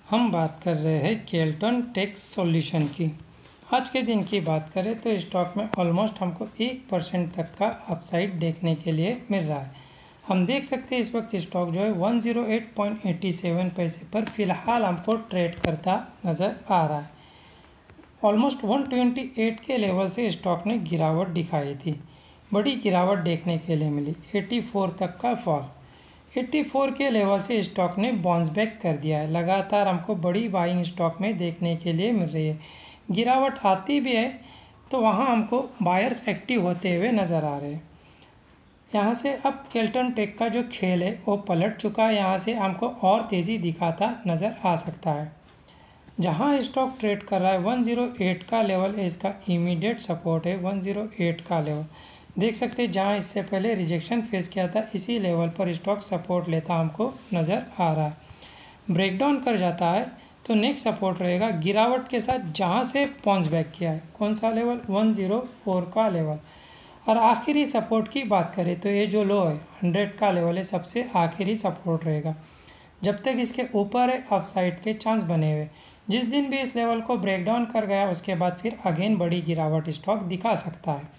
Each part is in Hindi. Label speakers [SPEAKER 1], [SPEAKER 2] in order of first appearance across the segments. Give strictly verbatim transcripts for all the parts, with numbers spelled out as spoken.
[SPEAKER 1] हम बात कर रहे हैं केल्टन टेक्स सॉल्यूशन की। आज के दिन की बात करें तो स्टॉक में ऑलमोस्ट हमको एक परसेंट तक का अपसाइड देखने के लिए मिल रहा है। हम देख सकते हैं इस वक्त स्टॉक जो है एक सौ आठ पॉइंट सत्तासी पैसे पर फ़िलहाल हमको ट्रेड करता नज़र आ रहा है। ऑलमोस्ट एक सौ अट्ठाईस के लेवल से स्टॉक ने गिरावट दिखाई थी, बड़ी गिरावट देखने के लिए मिली, चौरासी तक का फॉल। चौरासी के लेवल से स्टॉक ने बाउंस बैक कर दिया है। लगातार हमको बड़ी बाइंग स्टॉक में देखने के लिए मिल रही है। गिरावट आती भी है तो वहाँ हमको बायर्स एक्टिव होते हुए नज़र आ रहे हैं। यहाँ से अब केल्टन टेक का जो खेल है वो पलट चुका है। यहाँ से हमको और तेज़ी दिखाता नज़र आ सकता है। जहाँ स्टॉक ट्रेड कर रहा है एक सौ आठ का लेवल है, इसका इमीडिएट सपोर्ट है एक सौ आठ का लेवल। देख सकते हैं जहाँ इससे पहले रिजेक्शन फेस किया था, इसी लेवल पर स्टॉक सपोर्ट लेता हमको नज़र आ रहा है। ब्रेकडाउन कर जाता है तो नेक्स्ट सपोर्ट रहेगा गिरावट के साथ जहाँ से बाउंस बैक किया है। कौन सा लेवल? एक सौ चार का लेवल। और आखिरी सपोर्ट की बात करें तो ये जो लो है सौ का लेवल है, सबसे आखिरी सपोर्ट रहेगा। जब तक इसके ऊपर है अपसाइड के चांस बने हुए। जिस दिन भी इस लेवल को ब्रेकडाउन कर गया उसके बाद फिर अगेन बड़ी गिरावट स्टॉक दिखा सकता है।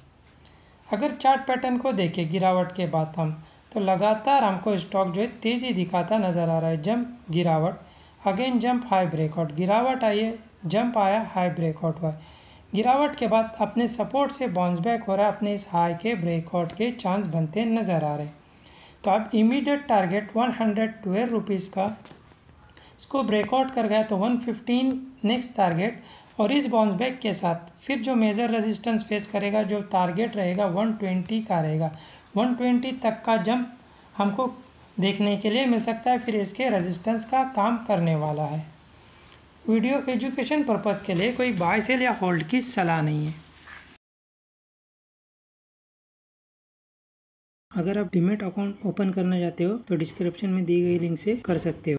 [SPEAKER 1] अगर चार्ट पैटर्न को देखें गिरावट के बाद हम तो लगातार हमको स्टॉक जो है तेज़ी दिखाता नज़र आ रहा है। जंप गिरावट, अगेन जंप हाई ब्रेकआउट, गिरावट आई है, जंप आया, हाई ब्रेकआउट हुआ। गिरावट के बाद अपने सपोर्ट से बाउंस बैक हो रहा है, अपने इस हाई के ब्रेकआउट के चांस बनते नज़र आ रहे हैं। तो अब immediate target one hundred twelve rupees का इसको ब्रेकआउट कर गया तो वन फिफ्टीन नेक्स्ट टारगेट, और इस बाउंस बैक के साथ फिर जो मेजर रेजिस्टेंस फेस करेगा, जो टारगेट रहेगा वन ट्वेंटी का रहेगा। वन ट्वेंटी तक का जंप हमको देखने के लिए मिल सकता है, फिर इसके रेजिस्टेंस का काम करने वाला है। वीडियो एजुकेशन पर्पज़ के लिए कोई बाय सेल या होल्ड की सलाह नहीं है। अगर आप डीमैट अकाउंट ओपन करना चाहते हो तो डिस्क्रिप्शन में दी गई लिंक से कर सकते हो।